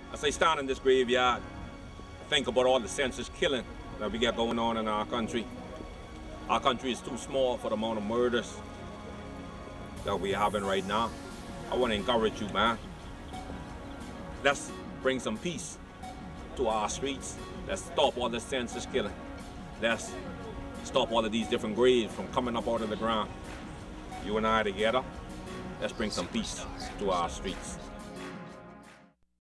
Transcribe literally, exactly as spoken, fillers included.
As I stand in this graveyard, think about all the senseless killing that we got going on in our country. Our country is too small for the amount of murders that we're having right now. I want to encourage you, man. Let's bring some peace to our streets. Let's stop all the senseless killing. Let's stop all of these different graves from coming up out of the ground. You and I together, let's bring some peace to our streets.